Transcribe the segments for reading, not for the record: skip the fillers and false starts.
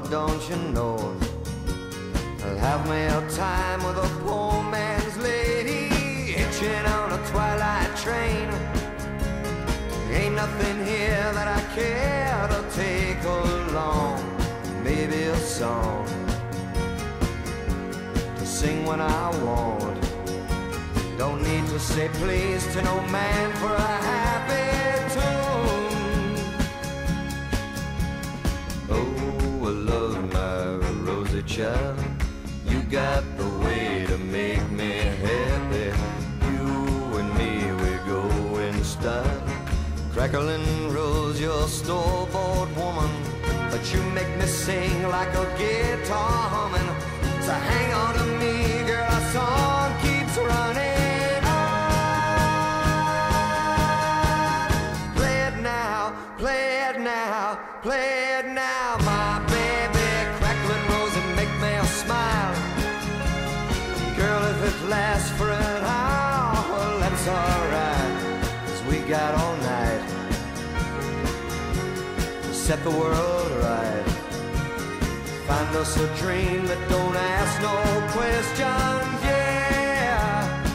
don't you know, I'll have me a time with a poor man's lady, hitching on a twilight train. Ain't nothing here that I care to take along. Maybe a song to sing when I want. Don't need to say please to no man for a happy tune. Oh, I love my rosy child. You got the way to make me happy. You and me, we go in style. Crackin' Rose, you're a store-bought woman, but you make me sing like a guitar humming. So hang on to me, girl, our song keeps running on. Play it now, play it now, play it now, my baby. Crackin' Rose and make me smile. Girl, if it lasts for an hour, well, that's alright, 'cause we got all night to set the world right. Find us a dream that don't ask no questions, yeah.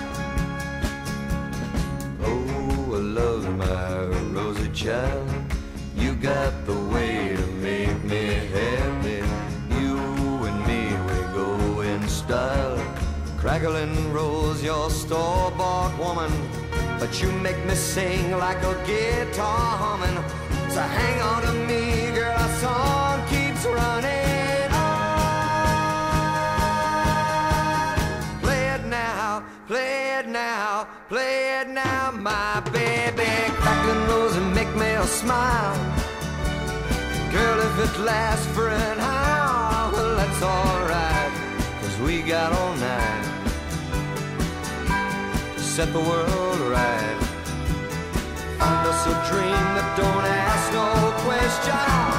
Oh, I love my rosy child. You got the way to make me happy. You and me, we go in style. Crackin' Rose, you're a store-bought woman, but you make me sing like a guitar humming. So hang on to me, girl, our song keeps running on. Play it now, play it now, play it now, my baby. Crackin' Rose and make me smile. Girl, if it lasts for an hour, well, that's alright, 'cause we got all night to set the world right. Find us a dream that don't ask no questions.